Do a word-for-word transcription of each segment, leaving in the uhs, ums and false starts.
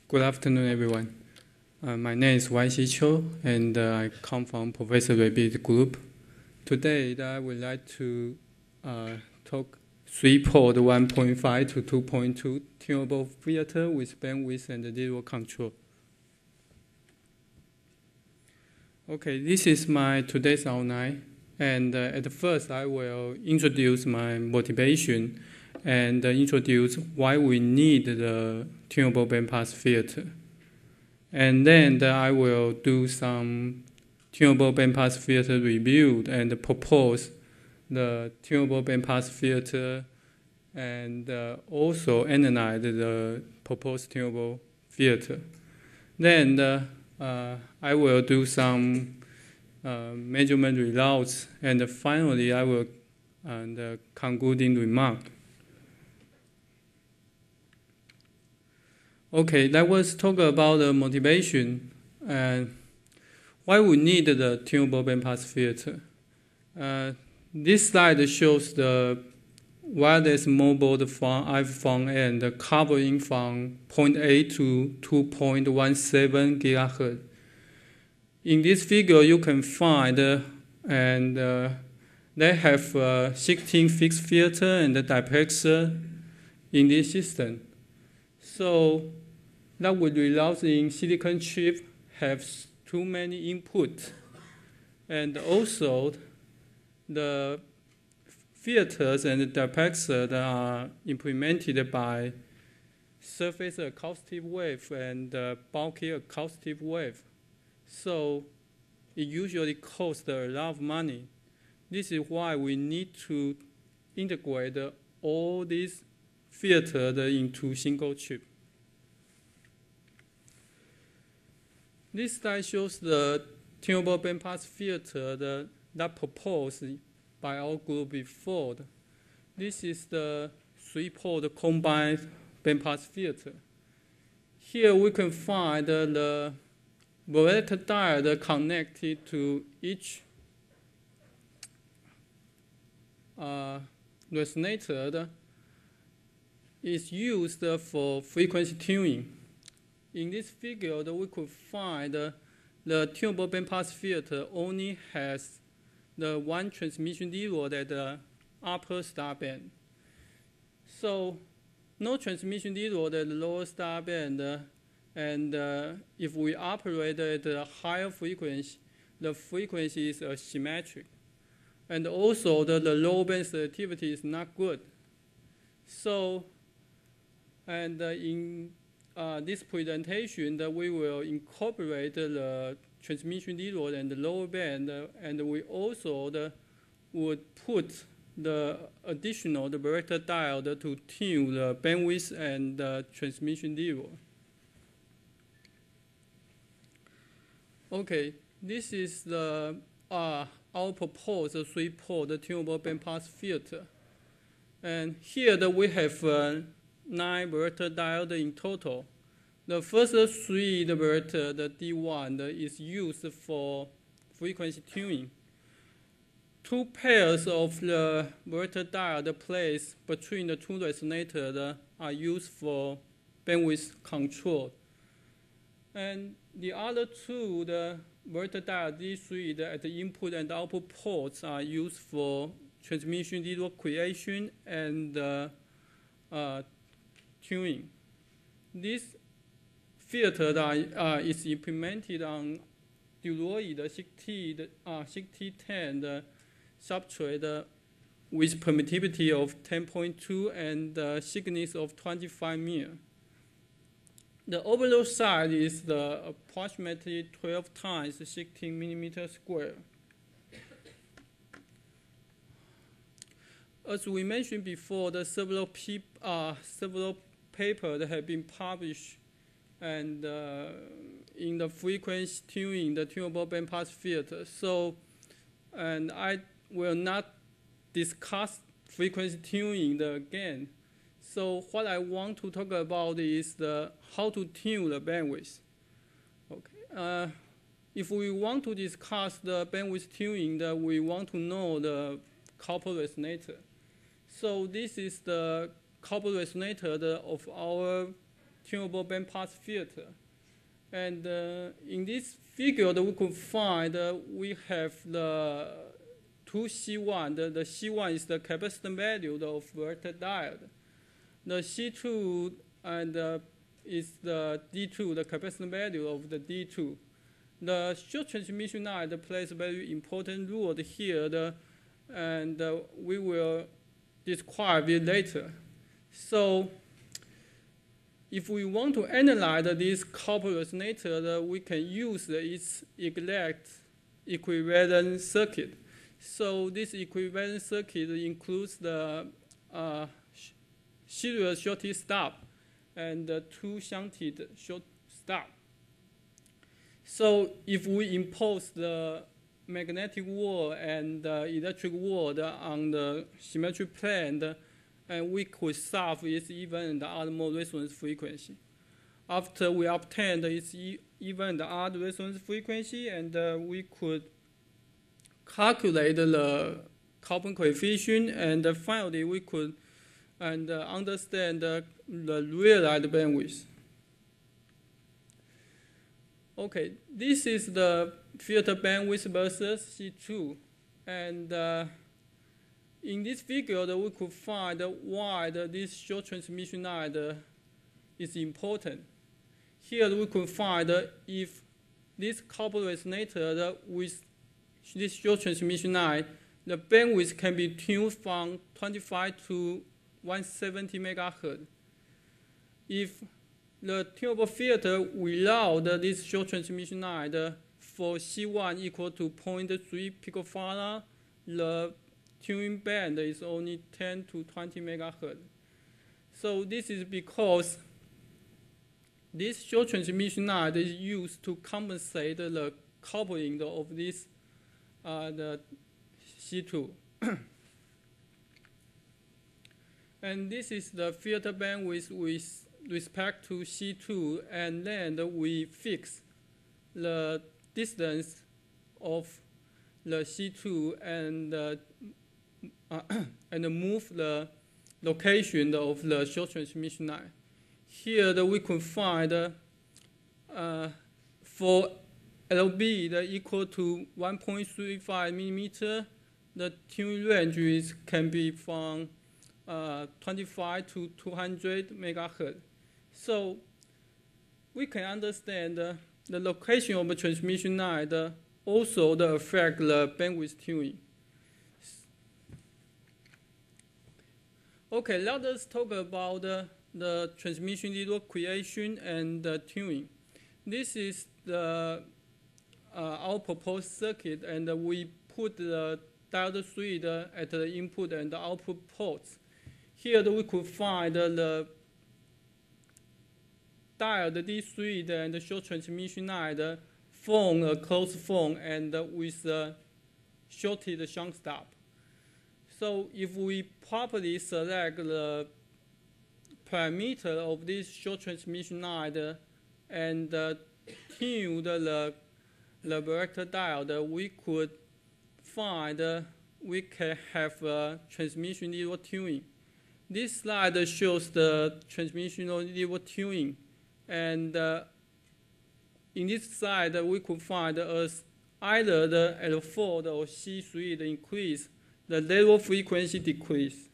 Good afternoon, everyone. Uh, my name is Wai Xi Qiu, and uh, I come from Professor Rabbit Group. Today, I would like to uh, talk three port one point five to two point two tunable filter with bandwidth and zero control. Okay, this is my today's outline, and uh, at first I will introduce my motivation and uh, introduce why we need the tunable bandpass filter. And then uh, I will do some tunable bandpass filter review and propose the tunable bandpass filter and uh, also analyze the proposed tunable filter. Then uh, uh, I will do some uh, measurement results, and finally I will uh, the concluding remark. Okay, let us talk about the motivation and why we need the tunable bandpass filter. Uh, this slide shows the wireless mobile from iPhone and covering from zero point eight to two point one seven gigahertz. In this figure, you can find uh, and uh, they have uh, sixteen fixed filter and a diplexer in this system. So that would result in silicon chip have too many input, and also the filters and the diplexer that are implemented by surface acoustic wave and uh, bulky acoustic wave. So it usually costs a lot of money. This is why we need to integrate all these filters into single chip. This slide shows the tunable bandpass filter the, that proposed by our group before. This is the three-port combined bandpass filter. Here we can find the varietor diode connected to each uh, resonator is used for frequency tuning. In this figure, we could find uh, the tunable bandpass filter only has the one transmission diode at the upper stop band. So no transmission diode at the lower stop band, uh, and uh, if we operate at a higher frequency, the frequency is asymmetric. And also the, the low band selectivity is not good. So, and uh, in Uh, this presentation, that we will incorporate the transmission diode and the lower band, uh, and we also the, would put the additional the varietor diode to tune the bandwidth and the transmission diode. Okay, this is the uh, our proposed three-port tunable bandpass filter, and here that we have. Uh, nine varietor diodes in total. The first three, the varietor, the D one, is used for frequency tuning. Two pairs of the varietor diode placed between the two resonators are used for bandwidth control. And the other two, the varietor diode D three, the, at the input and output ports are used for transmission diode creation and uh, uh, tuning. This filter uh, is implemented on Duroid sixty ten uh, substrate uh, with permittivity of ten point two and uh, thickness of twenty-five millimeters. The overall size is the approximately twelve times sixteen millimeters square. As we mentioned before, the several peop, uh, several papers that have been published and uh, in the frequency tuning, the tunable bandpass filter. So, and I will not discuss frequency tuning again. So what I want to talk about is the how to tune the bandwidth. Okay. Uh, if we want to discuss the bandwidth tuning, that we want to know the copper resonator. So this is the copper resonator of our tunable bandpass filter. And uh, in this figure, we could find uh, we have the two C one. The, the C one is the capacitance value of Werther diode. The C two and uh, is the D two, the capacitance value of the D two. The short transmission line plays a very important role here, the, and uh, we will describe it later. So if we want to analyze this copper resonator, we can use its exact equivalent circuit. So this equivalent circuit includes the uh, serial shorted stub and the two shunted short stub. So if we impose the magnetic wall and the electric wall on the symmetric plane, and we could solve its even and odd mode resonance frequency. After we obtained its even and odd resonance frequency, and uh, we could calculate the Kalman coefficient, and uh, finally we could and uh, understand uh, the realized bandwidth. Okay, this is the filter bandwidth versus C two, and uh, in this figure, we could find why this short transmission line is important. Here we could find if this copper resonator with this short transmission line, the bandwidth can be tuned from twenty-five to one hundred seventy megahertz. If the tunable filter without this short transmission line for C one equal to zero point three picofarad, the tuning band is only ten to twenty megahertz. So this is because this short transmission line is used to compensate the coupling of this uh, the C two. And this is the filter bandwidth with respect to C two, and then we fix the distance of the C two and uh, uh, and move the location of the short transmission line. Here the, we could find uh, for L B the equal to one point three five millimeter, the tuning range is, can be from uh, twenty-five to two hundred megahertz. So we can understand uh, the location of the transmission line uh, also the affect the bandwidth tuning. Okay, let us talk about uh, the transmission needle creation and uh, tuning. This is the uh, our proposed circuit, and uh, we put the diode suite uh, at the input and the output ports. Here we could find uh, the diode D suite and the short transmission line uh, form a closed form and uh, with a shorted shunt stub. So if we properly select the parameter of this short transmission line uh, and uh, tune the, the Werther diode, we could find uh, we can have a transmission needle tuning. This slide shows the transmission needle tuning, and uh, in this slide uh, we could find as either the L four or C three the increase, the level frequency decrease.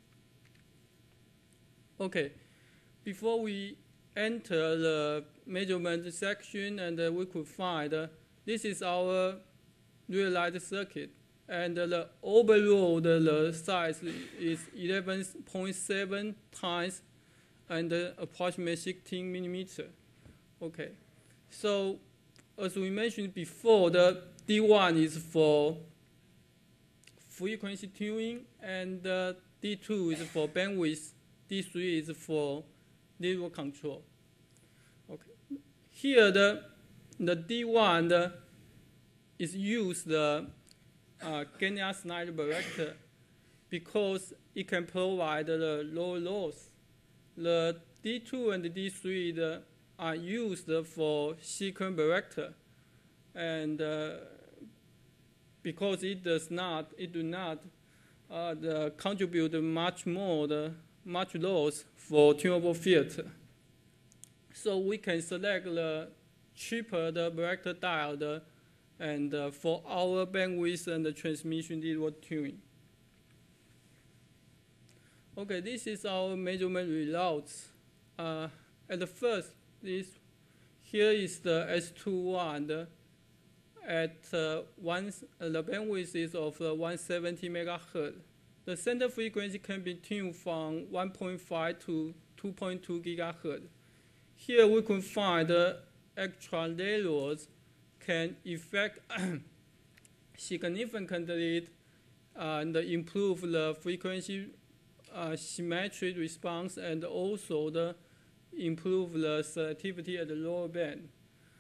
Okay, before we enter the measurement section, and uh, we could find uh, this is our realized circuit, and uh, the overall the, the size is eleven point seven times and uh, approximately sixteen millimeter. Okay, so as we mentioned before, the D one is for frequency tuning, and uh, D two is for bandwidth, D three is for level control. Okay, here the the D one the, is used the uh, Genia-Snyder Barretter because it can provide the low loss. The D two and the D three the, are used for sequence Barretter, and uh, because it does not, it do not uh, the contribute much more, the, much loss for tunable filter. also, we can select the cheaper the Barrett's diode and uh, for our bandwidth and the transmission level tuning. Okay, this is our measurement results. Uh, at the first, this here is the S twenty-one. At uh, one, uh, the bandwidth is of uh, one hundred seventy megahertz. The center frequency can be tuned from one point five to two point two gigahertz. Here we can find the extra layers can affect significantly uh, and improve the frequency uh, symmetric response and also the improve the selectivity at the lower band.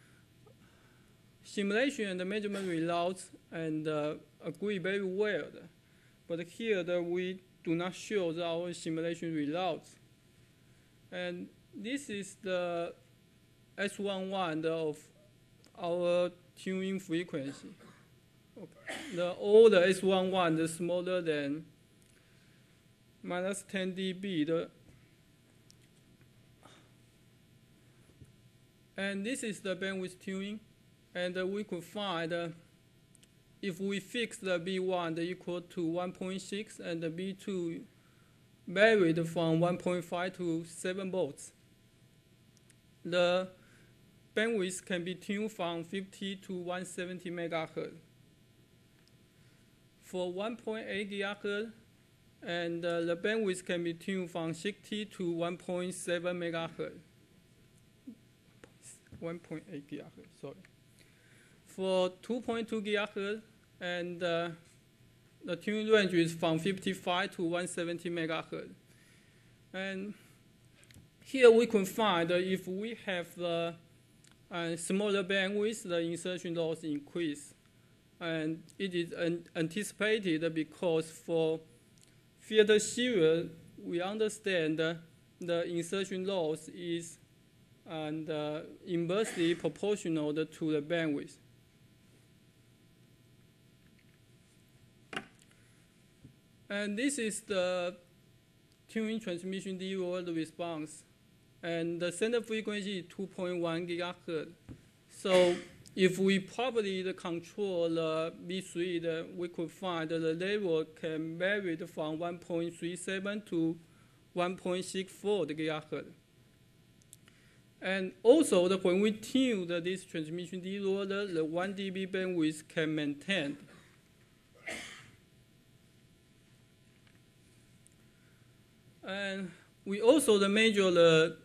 Simulation and the measurement results and uh, agree very well, but here the, we do not show the, our simulation results. And this is the S eleven of our tuning frequency. Okay. The all the S eleven is smaller than minus ten dB. The, and this is the bandwidth tuning. And uh, we could find uh, if we fix the B one equal to one point six and the B two varied from one point five to seven volts, the bandwidth can be tuned from fifty to one hundred seventy megahertz. For one point eight gigahertz, and uh, the bandwidth can be tuned from sixty to one point seven megahertz. one point eight gigahertz, sorry. For two point two gigahertz, and uh, the tuning range is from fifty-five to one hundred seventy megahertz. And here we can find that if we have the uh, smaller bandwidth, the insertion loss increase. And it is an anticipated because for filter series, we understand uh, the insertion loss is and, uh, inversely proportional to the bandwidth. And this is the tuning transmission level response. And the center frequency is two point one gigahertz. So if we properly control the B three, the, we could find that the level can vary from one point three seven to one point six four gigahertz. And also, the, when we tune the, this transmission level, the, the one dB bandwidth can maintain. And we also measure the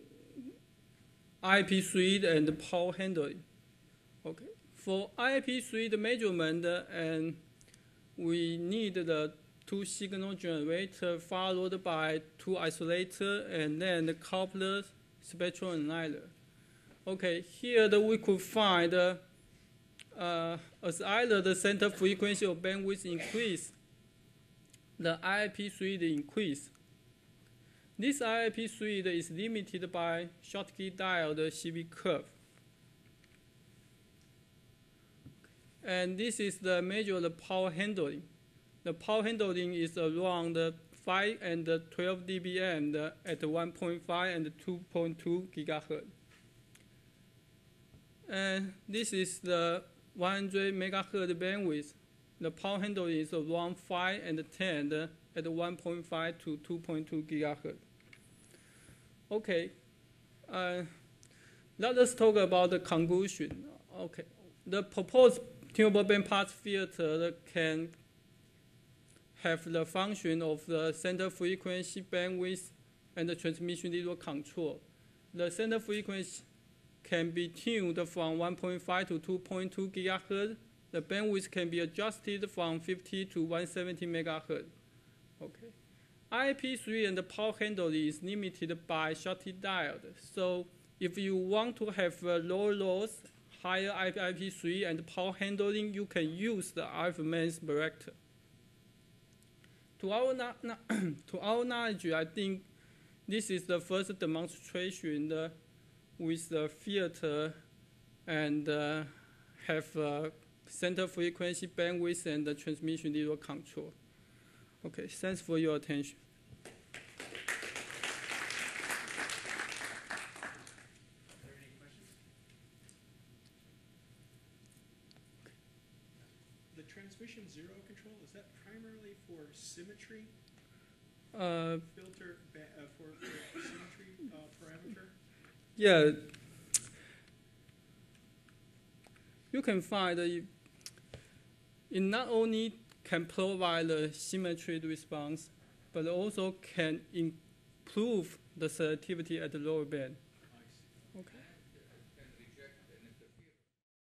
I P three and the power handling. Okay. For I P three the measurement, uh, and we need the two signal generator followed by two isolators and then the coupler, spectral analyzer. Okay, here the, we could find uh, uh, as either the center frequency or bandwidth increase, the I P three increase. This I P three is limited by Schottky diode C V curve. And this is the measure of the power handling. The power handling is around five and twelve dBm at one point five and two point two gigahertz. And this is the one hundred megahertz bandwidth. The power handling is around five and ten at one point five to two point two gigahertz. Okay, uh, let us talk about the conclusion. Okay, the proposed tunable bandpass filter can have the function of the center frequency, bandwidth, and the transmission level control. The center frequency can be tuned from one point five to two point two gigahertz. The bandwidth can be adjusted from fifty to one hundred seventy megahertz. Okay. I P three and the power handling is limited by Schottky diode. So if you want to have a lower loss, higher I P three and power handling, you can use the Alpha-Mans Barrett. To our, to our knowledge, I think this is the first demonstration uh, with the filter and uh, have uh, center frequency, bandwidth, and the transmission level control. Okay, thanks for your attention. transmission zero control, is that primarily for symmetry Uh, filter, ba- uh, for, for symmetry uh, parameter? yeah, you can find it, it not only can provide a symmetric response, but also can improve the selectivity at the lower band. I see. Okay.